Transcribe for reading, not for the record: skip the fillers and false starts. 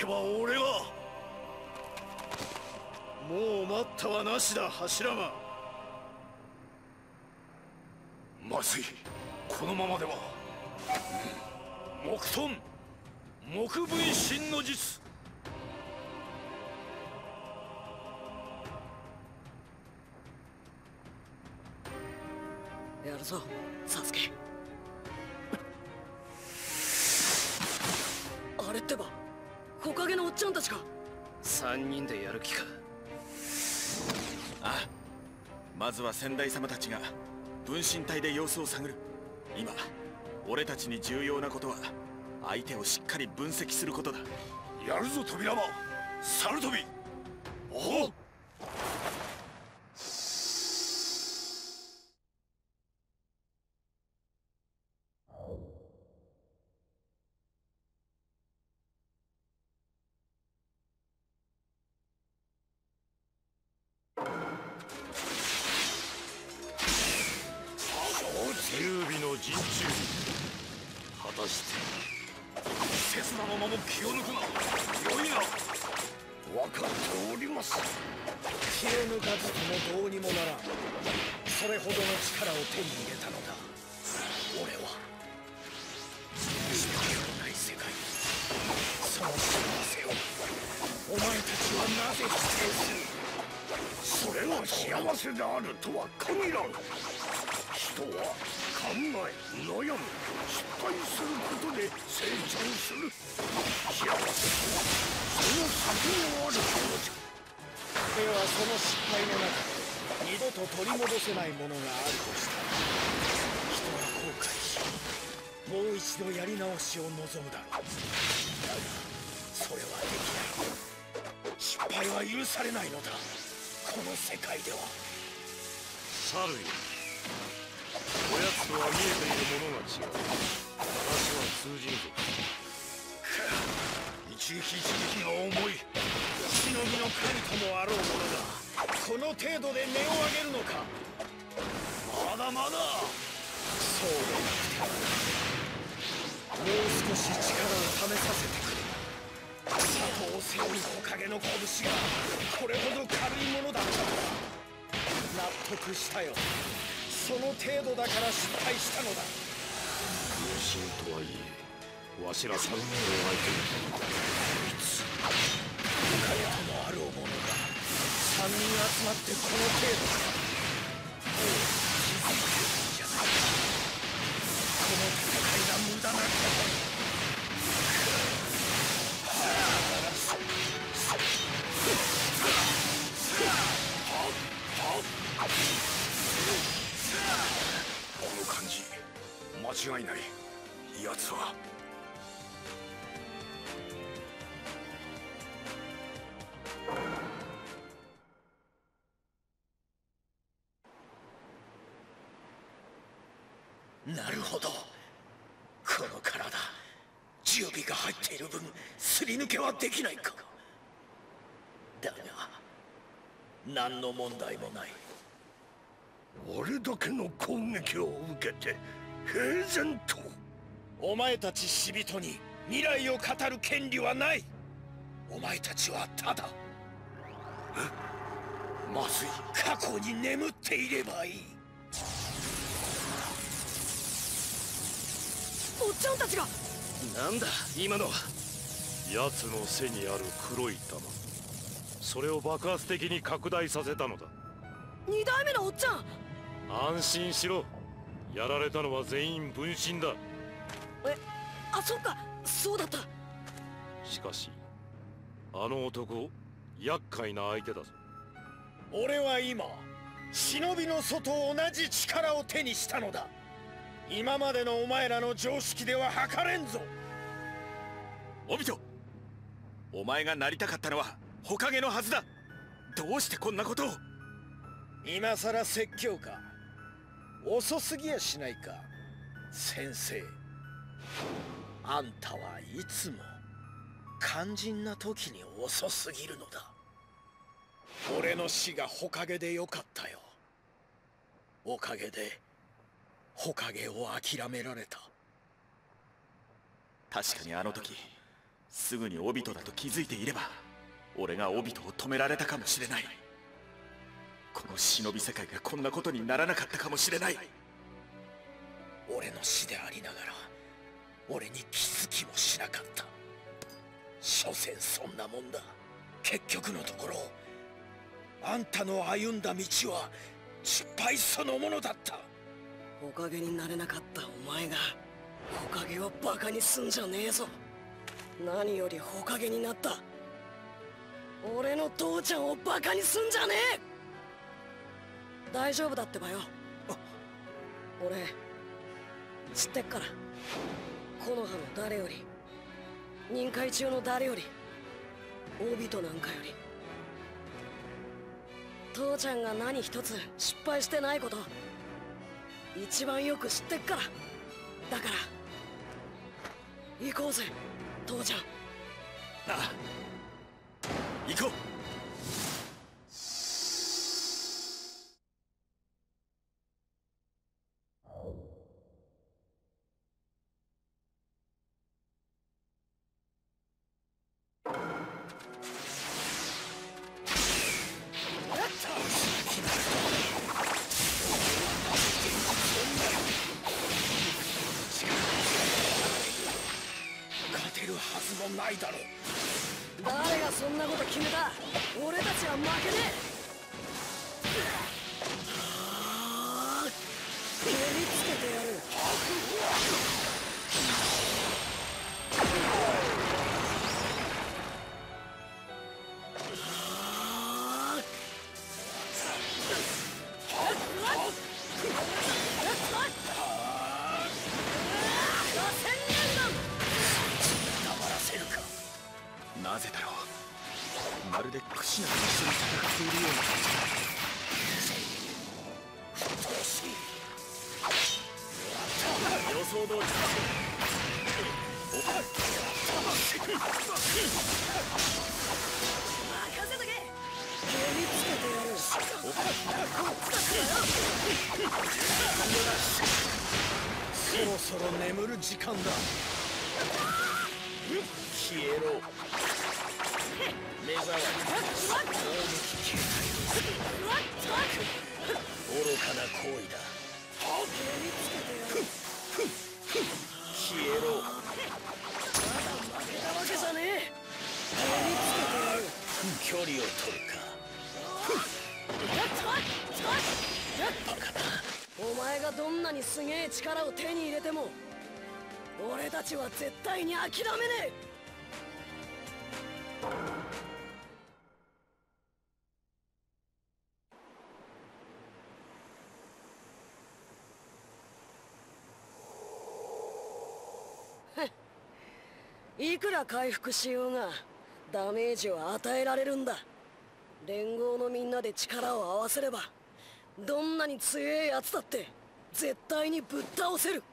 ては俺が。もう待ったはなしだ、柱間。まずい、このままでは。木遁木分身の術。 やるぞサスケ。あれってば木陰のおっちゃんたちか。 3人でやる気か。 ああ、まずは先代様たちが分身体で様子を探る。今俺たちに重要なことは相手をしっかり分析することだ。 やるぞ扉間、猿飛び。おう。 劉備の陣中、果たして刹那の間も気を抜くな。よいな。分かっております。 気を抜かずともどうにもならん。それほどの力を手に入れたのだ。俺は死のない世界、その幸せをお前たちはなぜ否定する。 それは幸せであるとは限らん。人は考え、悩む、失敗することで成長する。幸せとはその先にあるものじゃ。 ではその失敗の中で二度と取り戻せないものがあるとしたら、人は後悔しもう一度やり直しを望むだろう。だがそれはできない。失敗は許されないのだ、この世界では。 猿よ、おやつとは見えているものが違う。話は通じんぞ。 一撃一撃が重い。 忍びの神ともあろうものがこの程度で音を上げるのか。 まだまだ。 そうでなくてもう少し力を試させてくれ。佐藤を背負う木陰の拳がこれほど軽いものだったのだ。納得したよ。その程度だから失敗したのだ。 分身とはいえ、わしら3人を相手にこいつ木陰ともあろうものが3人集まってこの程度か。もう気づいてるんじゃない。この戦いが無駄なことに。 この感じ、間違いない。奴はなるほど。この体、準備が入っている分すり抜けはできないか。だが何の問題もない。 俺だけの攻撃を受けて平然と。 お前たち死人に未来を語る権利はない。お前たちはただまずい。 過去に眠っていればいい。 おっちゃんたちが。 なんだ今のは。 奴の背にある黒い玉、それを爆発的に拡大させたのだ。 2代目のおっちゃん。 安心しろ、やられたのは全員分身だ。 あ、そっか、そうだった。 しかしあの男厄介な相手だぞ。 俺は今忍びの祖と同じ力を手にしたのだ。今までのお前らの常識では測れんぞ。 おびと、お前がなりたかったのは火影のはずだ。どうしてこんなことを。 今さら説教か。遅すぎやしないか先生。あんたはいつも肝心な時に遅すぎるのだ。俺の死が火影でよかったよ。おかげで火影を諦められた。 確かにあの時すぐにオビトだと気づいていれば俺がオビトを止められたかもしれない。この忍び世界がこんなことにならなかったかもしれない。 俺の死でありながら俺に気づきもしなかった。所詮そんなもんだ。結局のところあんたの歩んだ道は失敗そのものだった。 おかげになれなかったお前がおかげをバカにすんじゃねえぞ。何よりおかげになった俺の父ちゃんをバカにすんじゃねえ。大丈夫だってばよ。俺知ってっから。木の葉の誰より任界中の誰よりオビトなんかより父ちゃんが何一つ失敗してないこと一番よく知ってっから。だから行こうぜ父ちゃん。 ああ、行こう。 勝てるはずもないだろう。 誰がそんなこと決めた。俺たちは負けねえ。蹴りつけてやる。 なぜだろう。まるでクシナと一緒に戦っているような感じ。予想通りだ。 任せとけ。蹴りつけてやる。 そろそろ眠る時間だ。消えろ。目障りな攻撃形態の愚かな行為だ。消えろ。 負けたわけじゃねえ。 距離を取るか。バカだ。 お前がどんなにすげえ力を手に入れても俺たちは絶対に諦めねえ。いくら回復しようがダメージを与えられるんだ。連合のみんなで力を合わせればどんなに強えやつだって絶対にぶっ倒せる。